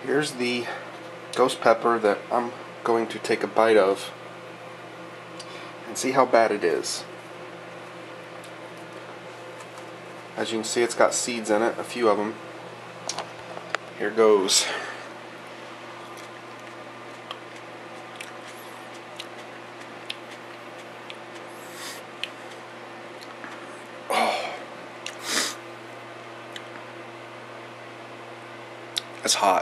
Here's the ghost pepper that I'm going to take a bite of and see how bad it is. As you can see, it's got seeds in it, a few of them. Here goes. Oh, it's hot.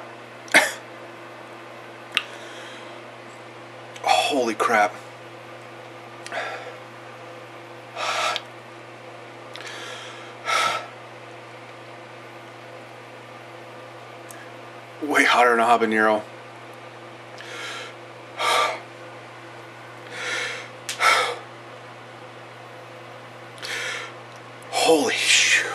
Holy crap. Way hotter than a habanero. Holy shit.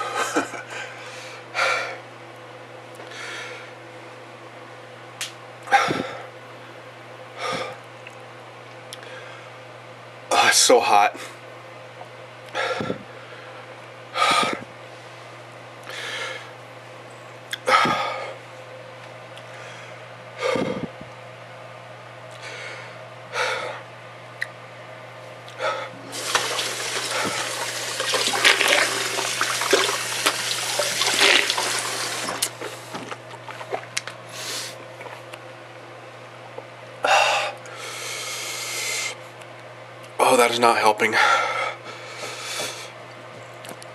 Oh, it's so hot. Oh, that is not helping.